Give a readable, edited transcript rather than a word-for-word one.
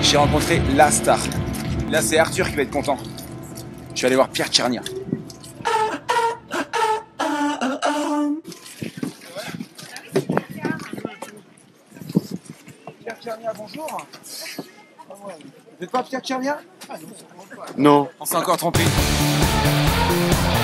j'ai rencontré la star. Là, c'est Arthur qui va être content. Je vais aller voir Pierre Tchernia. Pierre Tchernia, bonjour. Vous n'êtes pas Pierre Tchernia? Non. On s'est encore trompé.